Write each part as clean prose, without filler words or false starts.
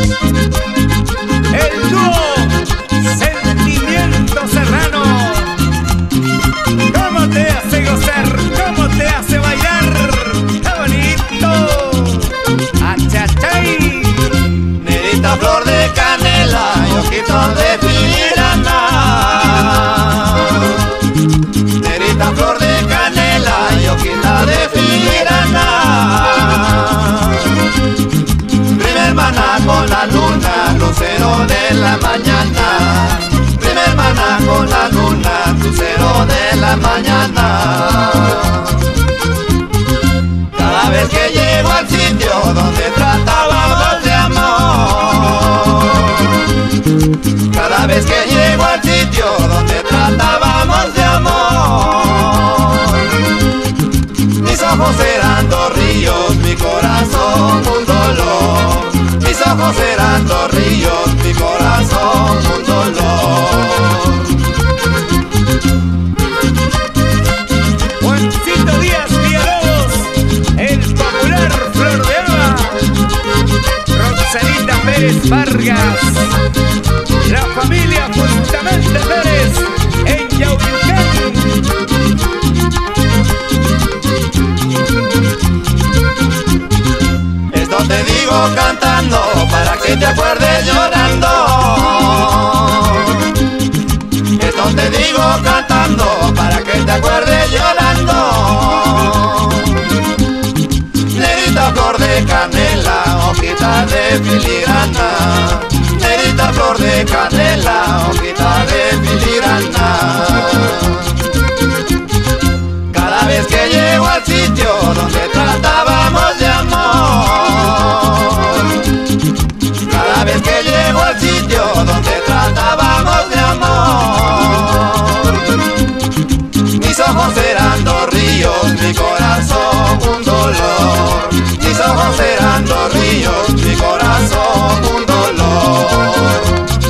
El dúo Sentimiento Serrano. ¿Cómo te hace gozar? ¿Cómo te hace bailar? ¡Qué bonito! ¡Achachay! Negrita flor de canela y ojitos de filigrana. Negrita flor de canela y ojitos de filigrana. Prima hermana con la luna, lucero de la mañana. Prima hermana con la luna, lucero de la mañana. Cada vez que llego al sitio donde tratábamos de amor, cada vez que llego al sitio donde tratábamos de amor, mis ojos eran dos ríos, mi corazón un dolor. Mis ojos eran dos ríos, mi corazón un dolor. Juancito Díaz Villalobos, el popular Flor de Eva. Roxanita Pérez Vargas, la familia Bustamante Pérez en Yauyucán. Esto te digo cantando para que te acuerdes llorando. Esto te digo cantando para que te acuerdes llorando. Negrita flor de canela, hojita de filigrana. Negrita flor de canela, hojita de filigrana. Cada vez que llego al sitio donde tratábamos de amor, cada vez que llego al sitio donde tratábamos de amor, mis ojos eran dos ríos, mi corazón un dolor. Mis ojos eran dos ríos, mi corazón un dolor.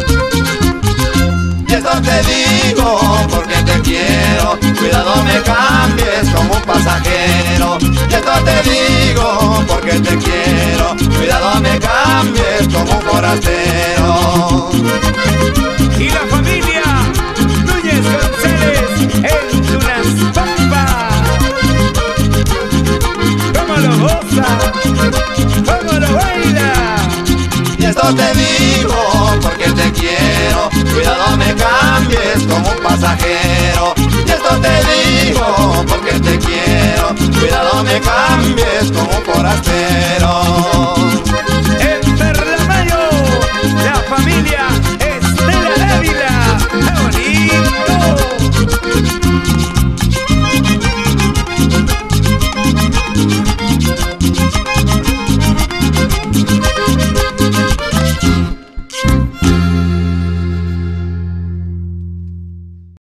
Y esto te digo porque te quiero, cuidado me cambies como un pasajero. Y esto te digo porque te quiero, cuidado me cambies como un forastero. Y la familia Núñez González en Tunazpampa. ¿Cómo lo goza? ¿Cómo lo baila? Y esto te digo porque te quiero, cuidado me cambies como un pasajero. Y esto te digo porque te quiero, cuidado me cambies como un forastero.